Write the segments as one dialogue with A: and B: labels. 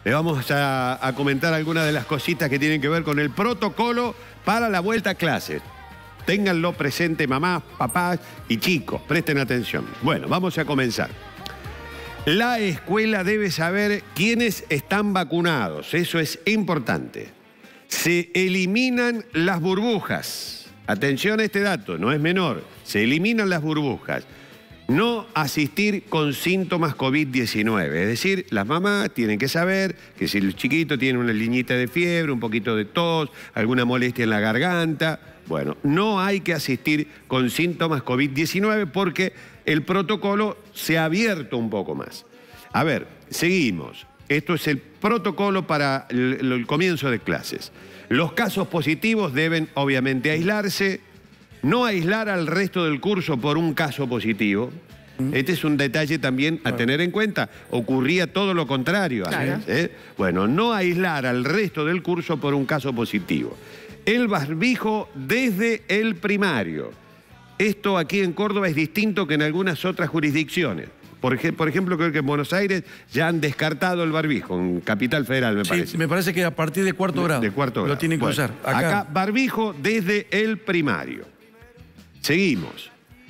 A: Le vamos a comentar algunas de las cositas que tienen que ver con el protocolo para la vuelta a clases. Ténganlo presente mamás, papás y chicos, presten atención. Bueno, vamos a comenzar. La escuela debe saber quiénes están vacunados, eso es importante. Se eliminan las burbujas. Atención a este dato, no es menor. Se eliminan las burbujas. No asistir con síntomas COVID-19. Es decir, las mamás tienen que saber que si el chiquito tiene una liñita de fiebre, un poquito de tos, alguna molestia en la garganta, bueno, no hay que asistir con síntomas COVID-19 porque el protocolo se ha abierto un poco más. A ver, seguimos. Esto es el protocolo para el comienzo de clases. Los casos positivos deben obviamente aislarse. No aislar al resto del curso por un caso positivo. Este es un detalle también a tener en cuenta. Ocurría todo lo contrario antes, ¿eh? Bueno, no aislar al resto del curso por un caso positivo. El barbijo desde el primario. Esto aquí en Córdoba es distinto que en algunas otras jurisdicciones. Por ejemplo, creo que en Buenos Aires ya han descartado el barbijo, en Capital Federal me parece.
B: Sí, me parece que a partir de cuarto grado.
A: De cuarto grado.
B: Lo tienen que usar.
A: Acá barbijo desde el primario. Seguimos.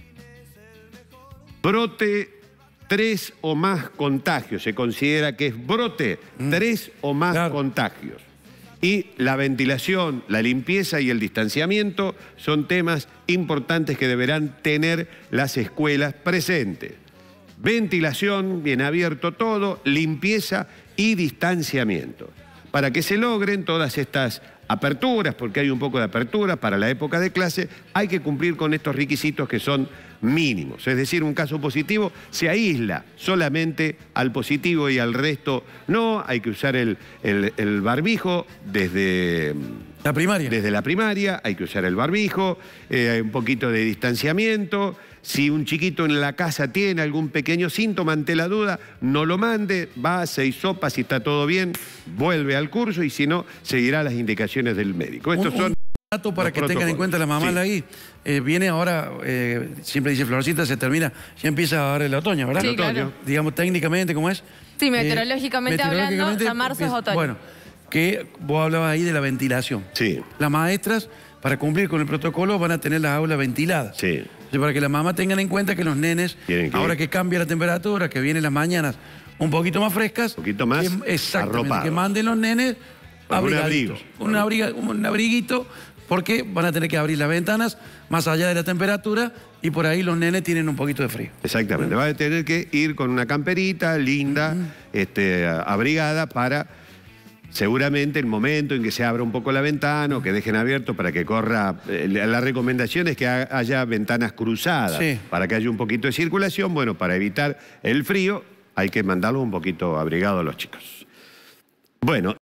A: Brote 3 o más contagios. Se considera que es brote 3 o más contagios. Y la ventilación, la limpieza y el distanciamiento son temas importantes que deberán tener las escuelas presentes. Ventilación, bien abierto todo, limpieza y distanciamiento. Para que se logren todas estas aperturas, porque hay un poco de apertura para la época de clase, hay que cumplir con estos requisitos que son mínimos. Es decir, un caso positivo se aísla solamente al positivo y al resto no. Hay que usar el barbijo desde
B: la primaria.
A: Desde la primaria hay que usar el barbijo, un poquito de distanciamiento. Si un chiquito en la casa tiene algún pequeño síntoma, ante la duda, no lo mande, va, se hisopa, si está todo bien, vuelve al curso y si no, seguirá las indicaciones del médico. Estos son
B: dato para que tengan en cuenta la mamá ahí. Viene ahora, siempre dice Florcita, se termina, ya empieza ahora el otoño, ¿verdad?
C: Sí,
B: el otoño.
C: Claro.
B: Digamos técnicamente, ¿cómo es?
C: Sí, meteorológicamente hablando, ya marzo es otoño.
B: Bueno, que vos hablabas ahí de la ventilación.
A: Sí.
B: Las maestras, para cumplir con el protocolo, van a tener las aulas ventiladas.
A: Sí.
B: Para que las mamás tengan en cuenta que los nenes, ahora que cambia la temperatura, que vienen las mañanas un poquito más frescas,
A: un poquito más
B: exactamente, que manden los nenes abrigaditos. Un abriguito, porque van a tener que abrir las ventanas más allá de la temperatura y por ahí los nenes tienen un poquito de frío.
A: Exactamente, va a tener que ir con una camperita linda, abrigada para seguramente el momento en que se abra un poco la ventana o que dejen abierto para que corra. La recomendación es que haya ventanas cruzadas, para que haya un poquito de circulación. Bueno, para evitar el frío hay que mandarlos un poquito abrigados a los chicos. Bueno.